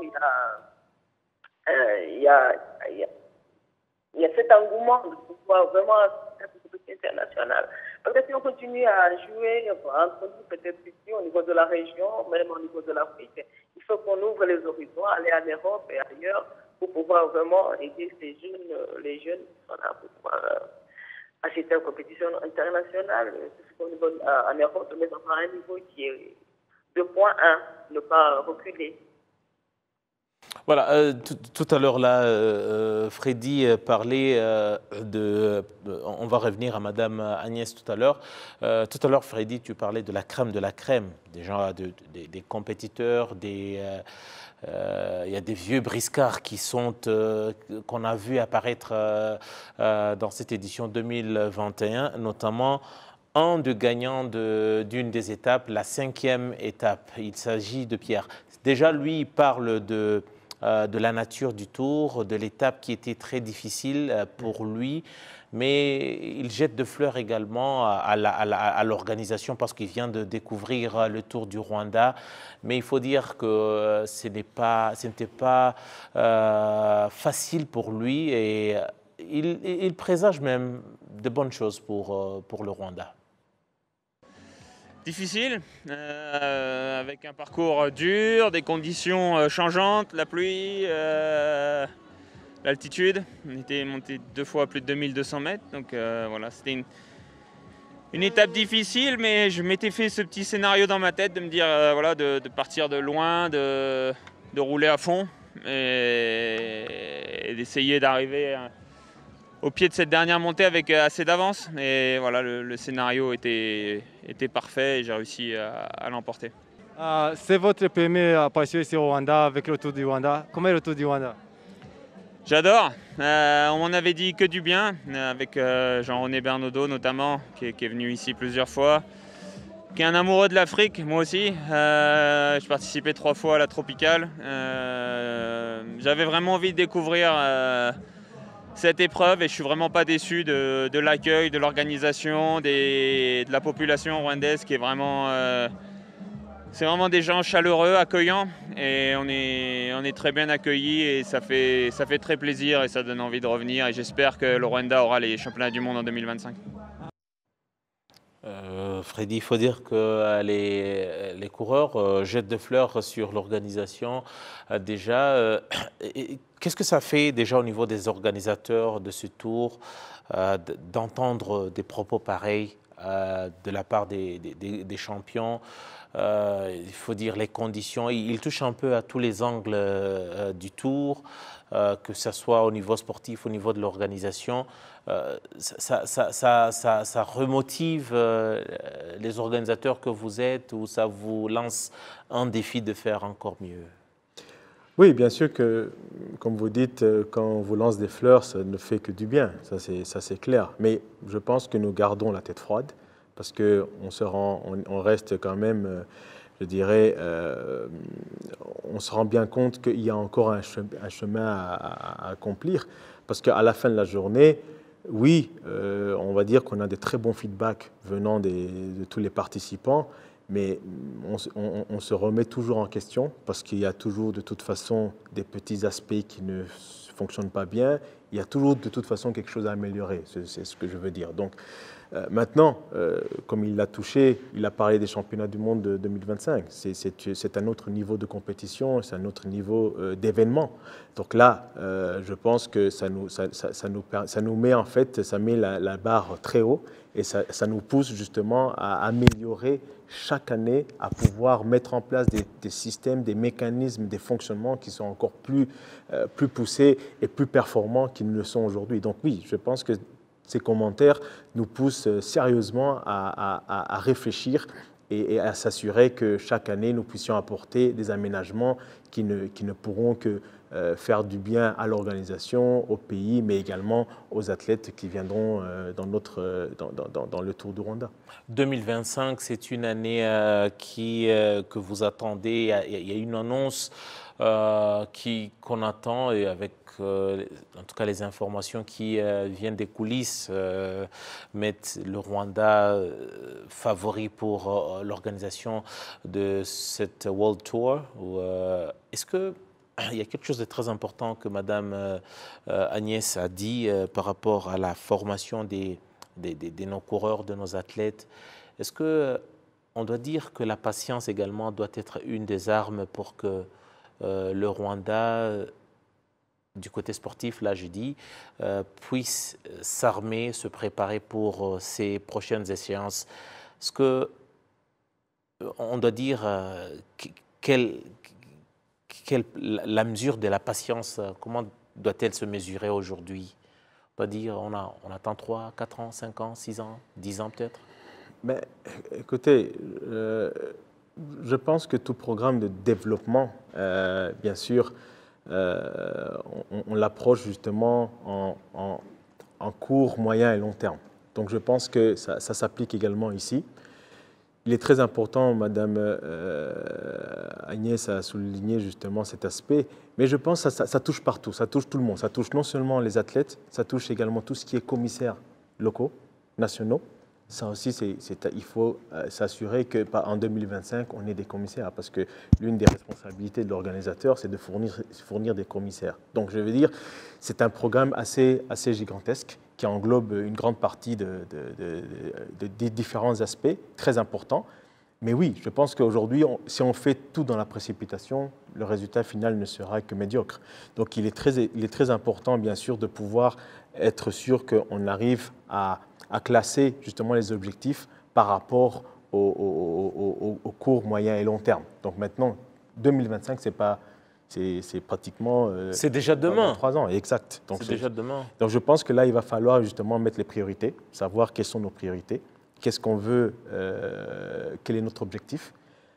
il y a cet engouement de pouvoir vraiment faire des compétitions internationales. Parce que si on continue à jouer entre nous, peut-être ici, au niveau de la région, même au niveau de l'Afrique, il faut qu'on ouvre les horizons, aller en Europe et ailleurs, pour pouvoir vraiment aider les jeunes qui sont là pour pouvoir assister aux compétitions internationales, en Europe, mais à un niveau qui est 2.1, ne pas reculer. Voilà, tout à l'heure, là, Freddy parlait on va revenir à Madame Agnès tout à l'heure. Tout à l'heure, Freddy, tu parlais de la crème, déjà des compétiteurs, il y a des vieux briscards qu'on a vu apparaître dans cette édition 2021, notamment un de gagnant d'une des étapes, la 5e étape. Il s'agit de Pierre. Déjà, lui, il parle de la nature du tour, de l'étape qui était très difficile pour lui, mais il jette de fleurs également à l'organisation parce qu'il vient de découvrir le Tour du Rwanda. Mais il faut dire que ce n'était pas facile pour lui et il présage même de bonnes choses pour le Rwanda. Difficile, avec un parcours dur, des conditions changeantes, la pluie, l'altitude. On était monté 2 fois à plus de 2200 mètres, donc voilà, c'était une étape difficile, mais je m'étais fait ce petit scénario dans ma tête de me dire voilà, de partir de loin, de rouler à fond et d'essayer d'arriver au pied de cette dernière montée avec assez d'avance. Et voilà, le scénario était parfait et j'ai réussi à l'emporter. C'est votre première apparition ici au Rwanda avec le Tour du Rwanda. Comment est le Tour du Rwanda? J'adore. On m'en avait dit que du bien, avec Jean-René Bernaudot notamment, qui est venu ici plusieurs fois, qui est un amoureux de l'Afrique, moi aussi. Je participais 3 fois à la Tropicale. J'avais vraiment envie de découvrir cette épreuve et je suis vraiment pas déçu de l'accueil, de l'organisation, de la population rwandaise qui est vraiment... c'est vraiment des gens chaleureux, accueillants et on est très bien accueillis et ça fait très plaisir et ça donne envie de revenir et j'espère que le Rwanda aura les championnats du monde en 2025. Freddy, il faut dire que les coureurs jettent des fleurs sur l'organisation. Déjà, qu'est-ce que ça fait déjà au niveau des organisateurs de ce tour d'entendre des propos pareils de la part des champions? Il faut dire les conditions. Il touche un peu à tous les angles du tour, que ce soit au niveau sportif, au niveau de l'organisation. Ça remotive les organisateurs que vous êtes ou ça vous lance un défi de faire encore mieux? Oui, bien sûr que, comme vous dites, quand on vous lance des fleurs, ça ne fait que du bien, ça c'est clair. Mais je pense que nous gardons la tête froide parce qu'on reste quand même, je dirais, on se rend bien compte qu'il y a encore un chemin à accomplir parce qu'à la fin de la journée, oui, on va dire qu'on a des très bons feedbacks venant de tous les participants, mais on se remet toujours en question parce qu'il y a toujours de toute façon des petits aspects qui ne fonctionnent pas bien. Il y a toujours de toute façon quelque chose à améliorer, c'est ce que je veux dire. Donc maintenant, comme il l'a touché, il a parlé des championnats du monde de 2025. C'est un autre niveau de compétition, c'est un autre niveau d'événement. Donc là, je pense que ça nous met en fait, ça met la barre très haut et ça nous pousse justement à améliorer chaque année, à pouvoir mettre en place des systèmes, des mécanismes, des fonctionnements qui sont encore plus poussés et plus performants qu'ils ne le sont aujourd'hui. Donc oui, je pense que ces commentaires nous poussent sérieusement à réfléchir et à s'assurer que chaque année, nous puissions apporter des aménagements qui ne pourront que faire du bien à l'organisation, au pays, mais également aux athlètes qui viendront dans le Tour du Rwanda. 2025, c'est une année que vous attendez. Il y a une annonce qu'on attend et avec en tout cas les informations qui viennent des coulisses mettent le Rwanda favori pour l'organisation de cette World Tour. Est-ce qu'il y a quelque chose de très important que Madame Agnès a dit par rapport à la formation de nos coureurs, de nos athlètes? Est-ce qu'on doit dire que la patience également doit être une des armes pour que le Rwanda, du côté sportif, là je dis, puisse s'armer, se préparer pour ces prochaines échéances? Est-ce qu'on doit dire la mesure de la patience, comment doit-elle se mesurer aujourd'hui? On doit dire on attend 3, 4 ans, 5 ans, 6 ans, 10 ans peut-être? Mais écoutez, je pense que tout programme de développement, bien sûr, on l'approche justement en court, moyen et long terme. Donc je pense que ça s'applique également ici. Il est très important, Madame Agnès a souligné justement cet aspect, mais je pense que ça touche partout, ça touche tout le monde. Ça touche non seulement les athlètes, ça touche également tout ce qui est commissaires locaux, nationaux. Ça aussi, il faut s'assurer qu'en 2025, on ait des commissaires, parce que l'une des responsabilités de l'organisateur, c'est de fournir des commissaires. Donc, je veux dire, c'est un programme assez gigantesque qui englobe une grande partie de différents aspects très importants. Mais oui, je pense qu'aujourd'hui, si on fait tout dans la précipitation, le résultat final ne sera que médiocre. Donc, il est très important, bien sûr, de pouvoir être sûr qu'on arrive à classer justement les objectifs par rapport au court, moyen et long terme. Donc maintenant, 2025, c'est pratiquement... c'est déjà demain. 3 ans, exact. Donc c'est déjà demain. Donc je pense que là, il va falloir justement mettre les priorités, savoir quelles sont nos priorités, qu'est-ce qu'on veut, quel est notre objectif.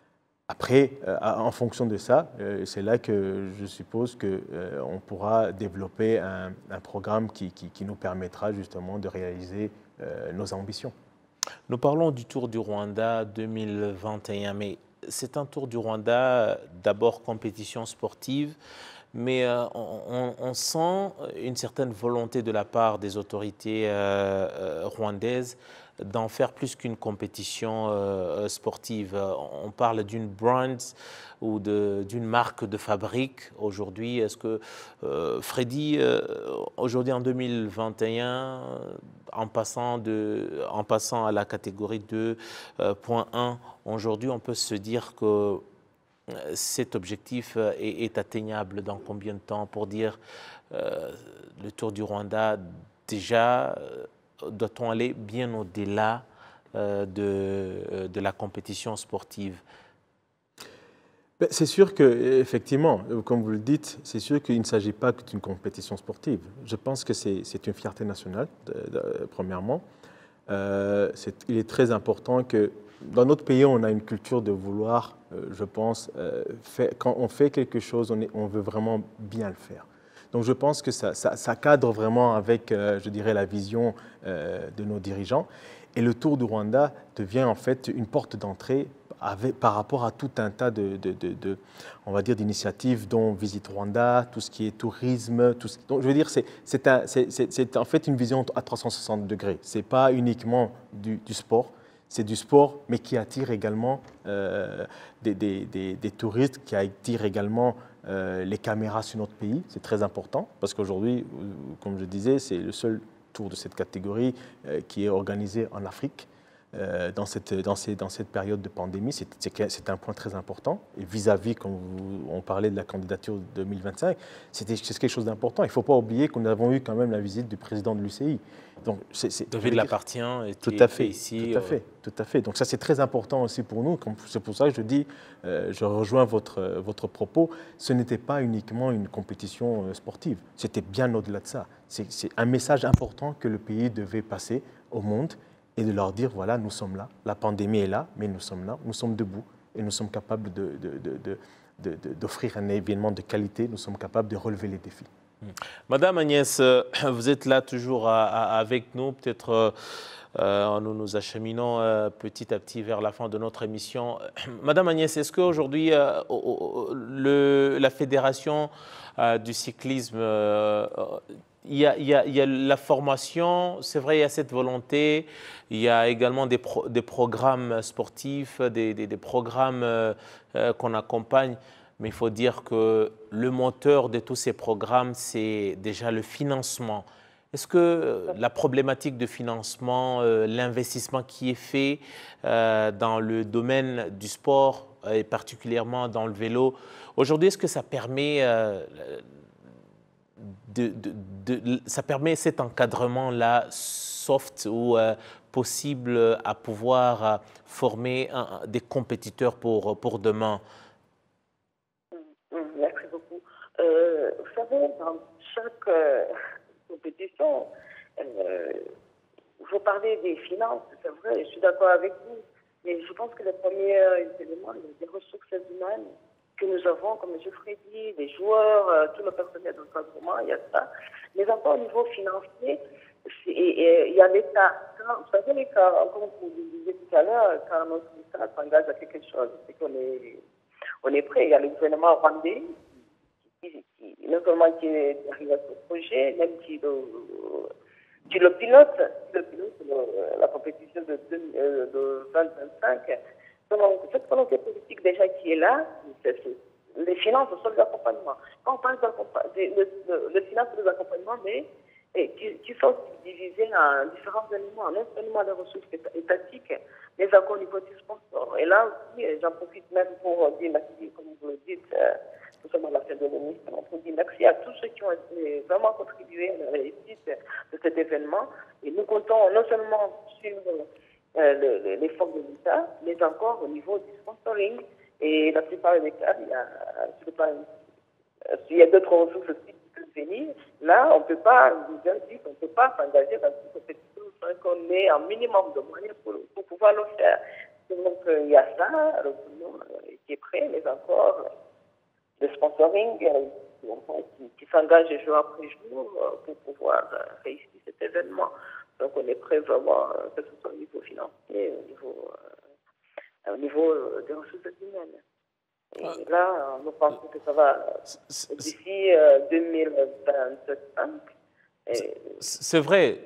Après, en fonction de ça, c'est là que je suppose qu'on pourra développer un programme qui nous permettra justement de réaliser nos ambitions. Nous parlons du Tour du Rwanda 2021, mais c'est un Tour du Rwanda, d'abord compétition sportive, mais on sent une certaine volonté de la part des autorités rwandaises d'en faire plus qu'une compétition sportive. On parle d'une brand ou d'une marque de fabrique aujourd'hui. Est-ce que, Freddy, aujourd'hui en 2021, en passant à la catégorie 2.1, aujourd'hui on peut se dire que cet objectif est atteignable dans combien de temps? Pour dire le Tour du Rwanda, déjà, doit-on aller bien au-delà de la compétition sportive? C'est sûr qu'effectivement, comme vous le dites, c'est sûr qu'il ne s'agit pas que d'une compétition sportive. Je pense que c'est une fierté nationale, premièrement. Il est très important que dans notre pays, on a une culture de vouloir, je pense, quand on fait quelque chose, on veut vraiment bien le faire. Donc je pense que ça cadre vraiment avec, je dirais, la vision de nos dirigeants. Et le Tour du Rwanda devient en fait une porte d'entrée par rapport à tout un tas on va dire, d'initiatives, dont Visite Rwanda, tout ce qui est tourisme. Donc je veux dire, c'est en fait une vision à 360 degrés. Ce n'est pas uniquement du sport. C'est du sport, mais qui attire également des touristes, qui attire également les caméras sur notre pays. C'est très important, parce qu'aujourd'hui, comme je disais, c'est le seul tour de cette catégorie qui est organisé en Afrique. Dans cette période de pandémie, c'est un point très important. Et vis-à-vis, quand on parlait de la candidature 2025, c'est quelque chose d'important. Il ne faut pas oublier que nous avons eu quand même la visite du président de l'UCI. Donc, David Lappartient tout à fait, ici. Tout à fait. Donc ça, c'est très important aussi pour nous. C'est pour ça que je dis, je rejoins votre propos, ce n'était pas uniquement une compétition sportive. C'était bien au-delà de ça. C'est un message important que le pays devait passer au monde, et de leur dire, voilà, nous sommes là, la pandémie est là, mais nous sommes là, nous sommes debout, et nous sommes capables d'offrir un événement de qualité, nous sommes capables de relever les défis. Madame Agnès, vous êtes là toujours avec nous, peut-être nous nous acheminons petit à petit vers la fin de notre émission. Madame Agnès, est-ce qu'aujourd'hui, la Fédération du cyclisme, il y a la formation, c'est vrai, il y a cette volonté, il y a également des programmes sportifs, des programmes qu'on accompagne, mais il faut dire que le moteur de tous ces programmes, c'est déjà le financement. Est-ce que la problématique de financement, l'investissement qui est fait dans le domaine du sport, et particulièrement dans le vélo, aujourd'hui, est-ce que ça permet ça permet cet encadrement-là soft ou possible à pouvoir former des compétiteurs pour demain? Merci beaucoup. Vous savez, dans chaque compétition, vous parlez des finances, c'est vrai, je suis d'accord avec vous, mais je pense que le premier élément, c'est des ressources humaines que nous avons, comme M. Freddy, les joueurs, tout le personnel d'encadrement, il y a ça. Mais encore au niveau financier, il y a l'État. Vous savez, comme vous le disiez tout à l'heure, quand notre État s'engage à quelque chose, c'est qu'on est prêt. Il y a le gouvernement rwandais, non seulement qui est derrière ce projet, même qui le pilote la compétition de 2025. Donc, cette volonté politique déjà qui est là, les finances sont de l'accompagnement. Quand on parle de finances de l'accompagnement, mais qui sont divisées en différents éléments, non seulement les ressources étatiques, mais encore au niveau du sponsor. Et là aussi, j'en profite même pour dire merci, comme vous le dites, tout seulement la fin de l'émission, pour dire merci à tous ceux qui ont vraiment contribué à la réussite de cet événement. Et nous comptons non seulement sur l'effort de l'État, mais encore au niveau du sponsoring. Et la plupart des cas, il y a d'autres ressources aussi qui peuvent venir. Là, on ne peut pas, on peut pas s'engager dans une compétition sans qu'on ait un minimum de moyens pour pouvoir le faire. Donc, il y a ça, qui est prêt, mais encore le sponsoring qui s'engage jour après jour pour pouvoir réussir cet événement. Donc on est prêt vraiment, que ce soit au niveau financier, au niveau des ressources humaines. Et là, nous pensons que ça va d'ici 2025. C'est vrai.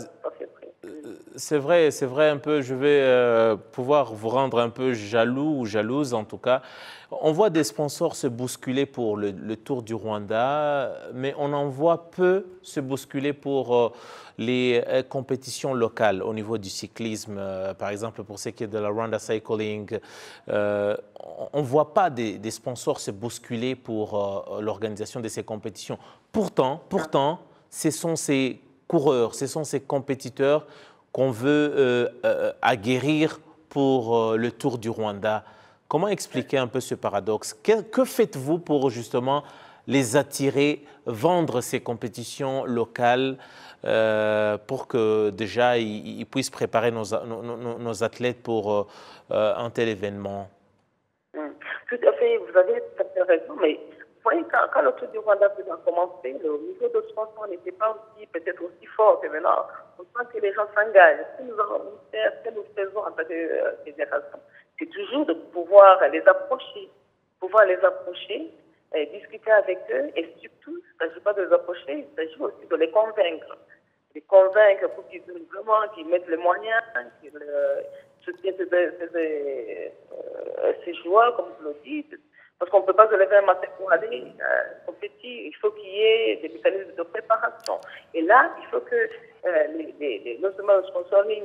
C'est vrai un peu, je vais pouvoir vous rendre un peu jaloux ou jalouse en tout cas. On voit des sponsors se bousculer pour le Tour du Rwanda, mais on en voit peu se bousculer pour les compétitions locales au niveau du cyclisme. Par exemple, pour ce qui est de la Rwanda Cycling, on ne voit pas des sponsors se bousculer pour l'organisation de ces compétitions. Pourtant, ce sont ces coureurs, ce sont ces compétiteurs qu'on veut aguerrir pour le Tour du Rwanda. Comment expliquer un peu ce paradoxe? Que faites-vous pour justement les attirer, vendre ces compétitions locales pour que déjà ils puissent préparer nos athlètes pour un tel événement? Tout à fait, vous avez tout à fait raison, mais vous voyez, quand le Tour du Rwanda a commencé, le niveau de sponsor n'était pas peut-être aussi fort que maintenant. On sent que les gens s'engagent. Ce que nous faisons en tant que fédération, c'est toujours de pouvoir les approcher, discuter avec eux, et surtout, il ne s'agit pas de les approcher, il s'agit aussi de les convaincre. Les convaincre pour qu'ils mettent les moyens, qu'ils soutiennent ces joueurs, comme vous le dites. Parce qu'on ne peut pas se lever un matin pour aller compétir. Il faut qu'il y ait des mécanismes de préparation. Et là, il faut que non seulement le sponsoring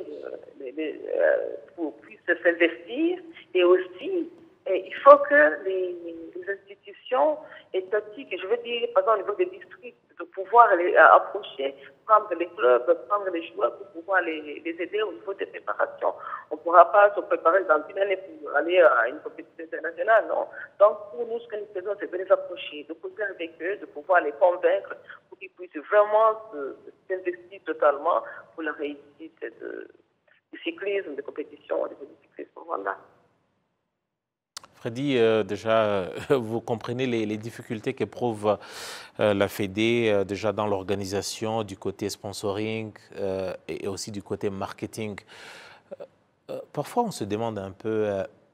puisse s'investir, et aussi, il faut que les institutions étatiques, je veux dire, par exemple au niveau des districts, de pouvoir les approcher, prendre les clubs, prendre les joueurs pour pouvoir les aider au niveau des préparations. On ne pourra pas se préparer dans une année pour aller à une compétition internationale, non. Donc, pour nous, ce que nous faisons, c'est de les approcher, de causer avec eux, de pouvoir les convaincre pour qu'ils puissent vraiment s'investir totalement pour la réussite du cyclisme, des compétitions, du cyclisme. Voilà. Freddy, déjà, vous comprenez les difficultés qu'éprouve la Fédé déjà dans l'organisation, du côté sponsoring et aussi du côté marketing. Parfois, on se demande un peu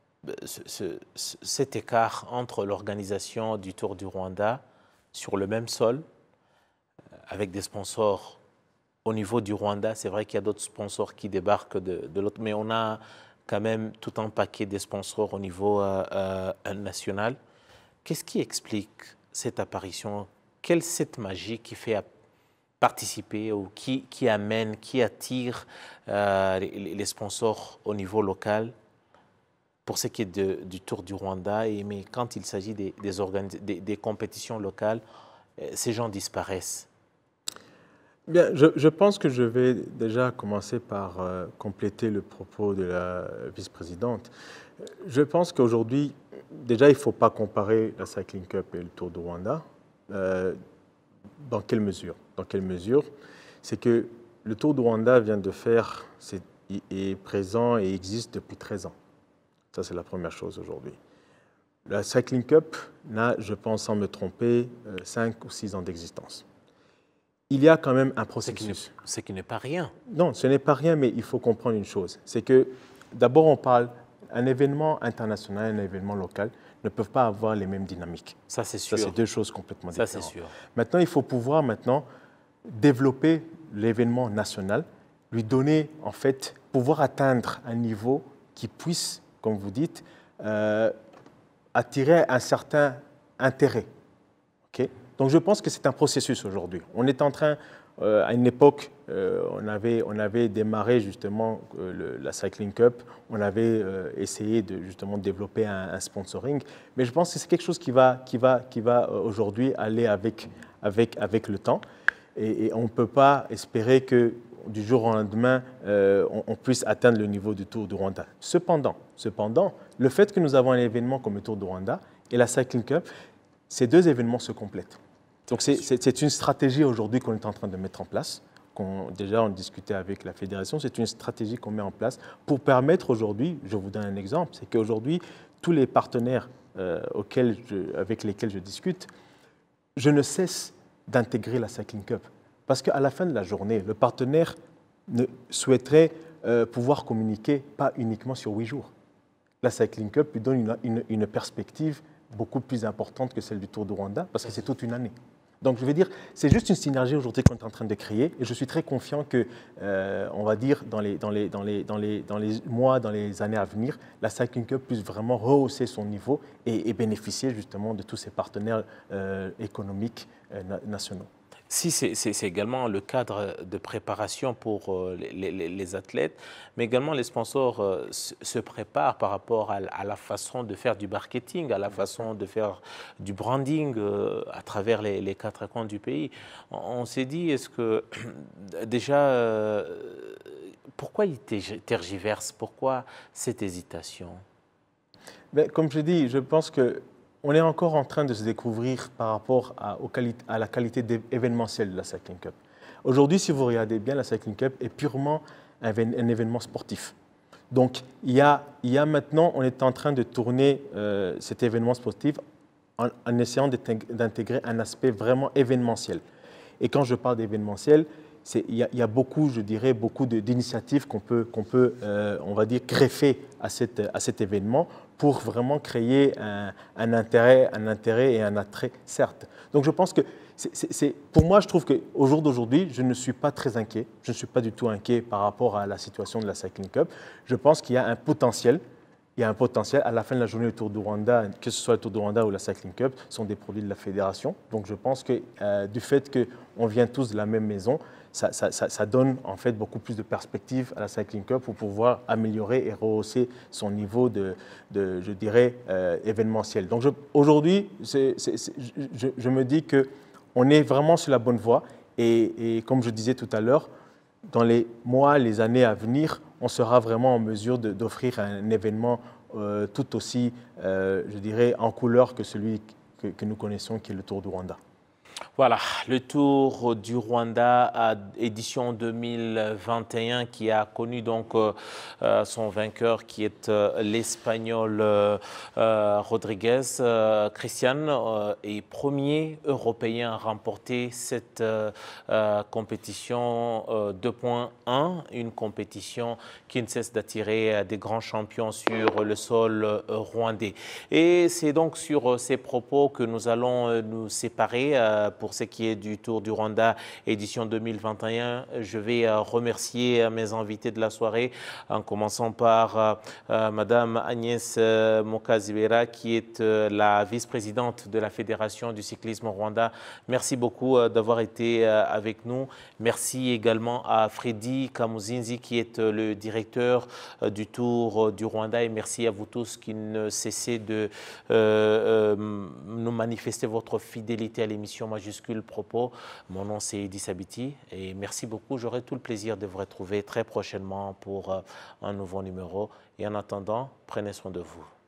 cet écart entre l'organisation du Tour du Rwanda sur le même sol, avec des sponsors au niveau du Rwanda. C'est vrai qu'il y a d'autres sponsors qui débarquent de l'autre, mais on a quand même tout un paquet de sponsors au niveau national. Qu'est-ce qui explique cette apparition? Quelle est cette magie qui fait participer ou qui amène, qui attire les sponsors au niveau local pour ce qui est du Tour du Rwanda? Mais quand il s'agit des compétitions locales, ces gens disparaissent. Bien, je pense que je vais déjà commencer par compléter le propos de la vice-présidente. Je pense qu'aujourd'hui, déjà, il ne faut pas comparer la Cycling Cup et le Tour du Rwanda. Dans quelle mesure? C'est que le Tour du Rwanda vient de faire, est présent et existe depuis 13 ans. Ça, c'est la première chose aujourd'hui. La Cycling Cup n'a, je pense, sans me tromper, 5 ou 6 ans d'existence. Il y a quand même un processus. Ce qui n'est pas rien. Non, ce n'est pas rien, mais il faut comprendre une chose. C'est que d'abord, on parle un événement international, un événement local ne peuvent pas avoir les mêmes dynamiques. Ça, c'est sûr. Ça, c'est deux choses complètement différentes. Ça, c'est sûr. Maintenant, il faut pouvoir développer l'événement national, lui donner, en fait, pouvoir atteindre un niveau qui puisse, comme vous dites, attirer un certain intérêt. Okay? Donc je pense que c'est un processus aujourd'hui. On est en train, à une époque, on avait démarré justement la Cycling Cup, on avait essayé de justement développer un sponsoring, mais je pense que c'est quelque chose qui va aujourd'hui aller avec le temps, et on ne peut pas espérer que du jour au lendemain, on puisse atteindre le niveau du Tour du Rwanda. Cependant, le fait que nous avons un événement comme le Tour du Rwanda et la Cycling Cup, ces deux événements se complètent. Donc c'est une stratégie aujourd'hui qu'on est en train de mettre en place. Déjà, on discutait avec la fédération, c'est une stratégie qu'on met en place pour permettre aujourd'hui, je vous donne un exemple, c'est qu'aujourd'hui, tous les partenaires avec lesquels je discute, je ne cesse d'intégrer la Cycling Cup. Parce qu'à la fin de la journée, le partenaire souhaiterait pouvoir communiquer pas uniquement sur 8 jours. La Cycling Cup lui donne une perspective beaucoup plus importante que celle du Tour du Rwanda, parce que c'est toute une année. Donc, je veux dire, c'est juste une synergie aujourd'hui qu'on est en train de créer, et je suis très confiant que, on va dire, dans les mois, dans les années à venir, la Cycling Cup puisse vraiment rehausser son niveau et bénéficier justement de tous ces partenaires économiques nationaux. Si, c'est également le cadre de préparation pour les athlètes, mais également les sponsors se préparent par rapport à la façon de faire du marketing, à la façon de faire du branding à travers les 4 coins du pays. On s'est dit, est-ce que déjà, pourquoi ils tergiversent? Pourquoi cette hésitation? Mais comme je dis, je pense que on est encore en train de se découvrir par rapport à la qualité événementielle de la Cycling Cup. Aujourd'hui, si vous regardez bien, la Cycling Cup est purement un événement sportif. Donc, il y a maintenant, on est en train de tourner cet événement sportif en essayant d'intégrer un aspect vraiment événementiel. Et quand je parle d'événementiel, il y a beaucoup, je dirais, beaucoup d'initiatives qu'on peut on va dire, greffer à cet événement pour vraiment créer un intérêt et un attrait, certes. Donc je pense que, pour moi, je trouve qu'au jour d'aujourd'hui, je ne suis pas très inquiet. Je ne suis pas du tout inquiet par rapport à la situation de la Cycling Cup. Je pense qu'il y a un potentiel. Il y a un potentiel. À la fin de la journée, le Tour du Rwanda, que ce soit le Tour du Rwanda ou la Cycling Cup, sont des produits de la fédération. Donc je pense que du fait qu'on vient tous de la même maison, ça donne en fait beaucoup plus de perspectives à la Cycling Cup pour pouvoir améliorer et rehausser son niveau je dirais, événementiel. Donc aujourd'hui, je me dis qu'on est vraiment sur la bonne voie et comme je disais tout à l'heure, dans les mois, les années à venir, on sera vraiment en mesure d'offrir un événement tout aussi, je dirais, en couleur que celui que nous connaissons, qui est le Tour du Rwanda. Voilà, le Tour du Rwanda, édition 2021, qui a connu donc son vainqueur, qui est l'Espagnol Rodriguez. Christian est premier Européen à remporter cette compétition 2.1, une compétition qui ne cesse d'attirer des grands champions sur le sol rwandais. Et c'est donc sur ces propos que nous allons nous séparer pour ce qui est du Tour du Rwanda édition 2021. Je vais remercier mes invités de la soirée, en commençant par Madame Agnès Mokazibera, qui est la vice-présidente de la Fédération du cyclisme au Rwanda. Merci beaucoup d'avoir été avec nous. Merci également à Freddy Kamuzinzi, qui est le directeur du Tour du Rwanda. Et merci à vous tous qui ne cessez de nous manifester votre fidélité à l'émission Majuscule Propos. Mon nom c'est Eddy Sabiti et merci beaucoup. J'aurai tout le plaisir de vous retrouver très prochainement pour un nouveau numéro. Et en attendant, prenez soin de vous.